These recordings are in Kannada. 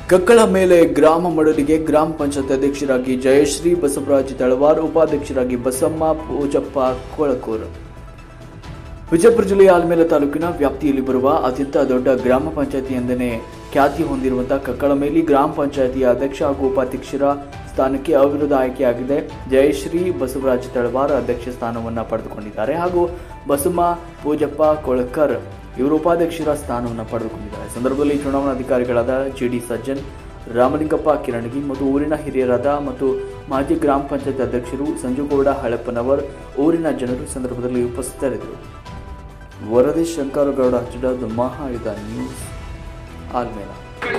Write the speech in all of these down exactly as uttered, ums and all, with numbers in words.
ಕಕ್ಕಳ ಮೇಲೆ ಗ್ರಾಮ ಮಡಲಿಗೆ ಗ್ರಾಮ ಪಂಚಾಯತ್ ಅಧ್ಯಕ್ಷರಾಗಿ ಜಯಶ್ರೀ ಬಸವರಾಜ್ ತಳವಾರ್, ಉಪಾಧ್ಯಕ್ಷರಾಗಿ ಬಸಮ್ಮ ಪೂಜಪ್ಪ ಕೊಳಕೂರು. ವಿಜಯಪುರ ಜಿಲ್ಲೆಯ ಆಲ್ಮೇಲ ತಾಲೂಕಿನ ವ್ಯಾಪ್ತಿಯಲ್ಲಿ ಬರುವ ಅತ್ಯಂತ ದೊಡ್ಡ ಗ್ರಾಮ ಪಂಚಾಯತಿ ಎಂದೇ ಖ್ಯಾತಿ ಹೊಂದಿರುವಂತಹ ಕಕ್ಕಳ ಮೇಲೆ ಗ್ರಾಮ ಪಂಚಾಯತಿಯ ಅಧ್ಯಕ್ಷ ಹಾಗೂ ಉಪಾಧ್ಯಕ್ಷರ ಸ್ಥಾನಕ್ಕೆ ಅವಿರೋಧ ಆಯ್ಕೆಯಾಗಿದೆ. ಜಯಶ್ರೀ ಬಸವರಾಜ್ ತಳವಾರ್ ಅಧ್ಯಕ್ಷ ಸ್ಥಾನವನ್ನು ಪಡೆದುಕೊಂಡಿದ್ದಾರೆ ಹಾಗೂ ಬಸಮ್ಮ ಪೂಜಪ್ಪ ಕೊಳಕರ್ ಇವರು ಉಪಾಧ್ಯಕ್ಷರ ಸ್ಥಾನವನ್ನು ಪಡೆದುಕೊಂಡಿದ್ದಾರೆ. ಸಂದರ್ಭದಲ್ಲಿ ಚುನಾವಣಾಧಿಕಾರಿಗಳಾದ ಜಿಡಿ ಸಜ್ಜನ್, ರಾಮಲಿಂಗಪ್ಪ ಕಿರಣಗಿ ಮತ್ತು ಊರಿನ ಹಿರಿಯರಾದ ಮತ್ತು ಮಾಜಿ ಗ್ರಾಮ ಪಂಚಾಯತ್ ಅಧ್ಯಕ್ಷರು ಸಂಜುಗೌಡ ಹಳಪ್ಪನವರ್, ಊರಿನ ಜನರು ಸಂದರ್ಭದಲ್ಲಿ ಉಪಸ್ಥಿತರಿದ್ದರು. ವರದಿ ಶಂಕರಗೌಡ ಹಚ್ಚಡ, ಮಹಾಯುಧ ನ್ಯೂಸ್, ಆಲ್ಮೇಲ.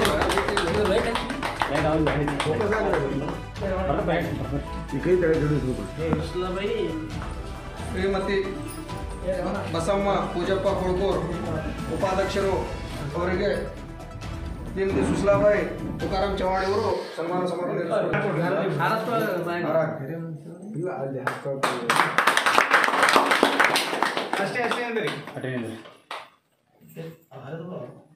ಶ್ರೀಮತಿ ಬಸಮ್ಮ ಪೂಜಪ್ಪ ಕೊಳಕೂರ್ ಉಪಾಧ್ಯಕ್ಷರು ಅವರಿಗೆ ಶ್ರೀಮತಿ ಸುಶೀಲಾಬಾಯಿ ತುಕಾರಾಮ್ ಚವಾಣಿ ಅವರು ಸನ್ಮಾನ ಸಮಾರಂಭ.